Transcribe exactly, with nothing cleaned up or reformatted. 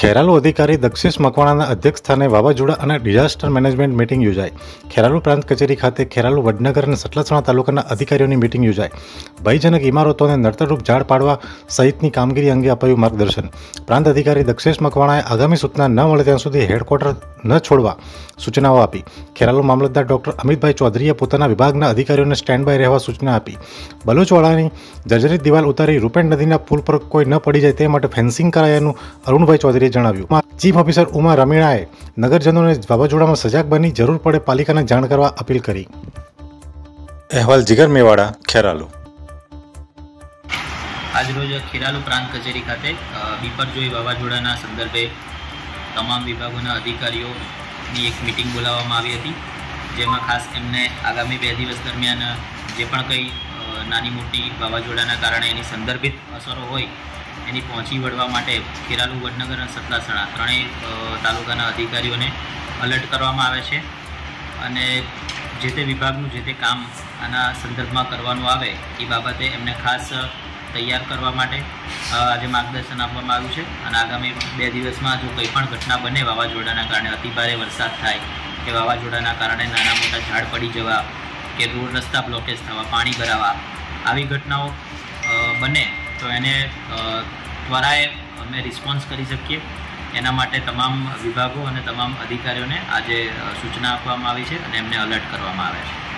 ખેરાલુ અધિકારી દક્ષેશ મકવાણાના અધ્યક્ષસ્થાને વાવાઝોડા અને ડિઝાસ્ટર મેનેજમેન્ટ મીટિંગ યોજાઈ। ખેરાલુ પ્રાંત કચેરી ખાતે ખેરાલુ વડનગર અને સતલાસણા તાલુકાના અધિકારીઓની મીટિંગ યોજાઈ। ભયજનક ઇમારતો અને નડતરરૂપ ઝાડ પાડવા સહિતની કામગીરી અંગે અપાયું માર્ગદર્શન। પ્રાંત અધિકારી દક્ષેશ મકવાણાએ આગામી સૂચના ન મળે ત્યાં સુધી હેડક્વાર્ટર ન છોડવા સૂચનાઓ આપી। ખેરાલુ મામલતદાર ડોક્ટર અમિતભાઈ ચૌધરીએ પોતાના વિભાગના અધિકારીઓને સ્ટેન્ડ બાય રહેવા સૂચના આપી। બલુચવાડાની જર્જરિત દિવાલ ઉતારી રૂપેણ નદીના પુલ પર કોઈ ન પડી જાય તે માટે ફેન્સિંગ કરાયાનું અરુણભાઈ ચૌધરીએ જણાવ્યું। ચીફ ઓફિસર ઉમા રમીણાએ નગરજનોને વાવાઝોડામાં સજાગ બની જરૂર પડે પાલિકાને જાણ કરવા અપીલ કરી। અહેવાલ જીગર મેવાડા, ખેરાલુ। આજરોજ ખેરાલુ પ્રાંત કચેરી ખાતે બિપરજોય વાવાઝોડાના સંદર્ભે તમામ વિભાગોના અધિકારીઓની એક મિટિંગ બોલાવવામાં આવી હતી, જેમાં ખાસ એમને આગામી બે દિવસ દરમિયાન જે પણ કંઈ નાની મોટી વાવાઝોડાના કારણે એની સંદર્ભિત અસરો હોય એની પહોંચી વળવા માટે ખેરાલુ, વડનગર અને સતલાસણા ત્રણેય તાલુકાના અધિકારીઓને અલર્ટ કરવામાં આવે છે અને જે તે વિભાગનું જે તે કામ આના સંદર્ભમાં કરવાનું આવે એ બાબતે એમને ખાસ તૈયાર કરવા માટે આજે માર્ગદર્શન આપવામાં આવ્યું છે। અને આગામી બે દિવસમાં જો કંઈ પણ ઘટના બને વાવાઝોડાના કારણે, અતિભારે વરસાદ થાય કે વાવાઝોડાના કારણે નાના મોટા ઝાડ પડી જવા કે રોડ રસ્તા બ્લોકેજ થવા, પાણી ભરાવા, આવી ઘટનાઓ બને તો એને ત્વરાએ અમે રિસ્પોન્સ કરી શકીએ એના માટે તમામ વિભાગો અને તમામ અધિકારીઓને આજે સૂચના આપવામાં આવી છે અને એમને અલર્ટ કરવામાં આવે છે।